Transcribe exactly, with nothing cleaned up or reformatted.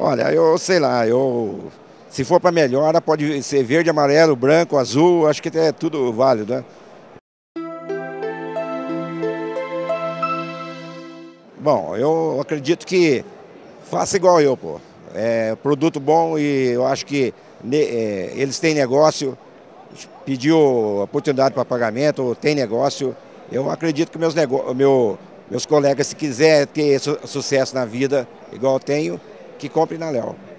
Olha, eu sei lá, eu se for para melhora, pode ser verde, amarelo, branco, azul, acho que é tudo válido, né? Bom, eu acredito que faça igual eu, pô. É produto bom e eu acho que ne- é, eles têm negócio, pediu oportunidade para pagamento, tem negócio. Eu acredito que meus, nego meu, meus colegas, se quiser ter su- sucesso na vida, igual eu tenho, que comprem na Léo.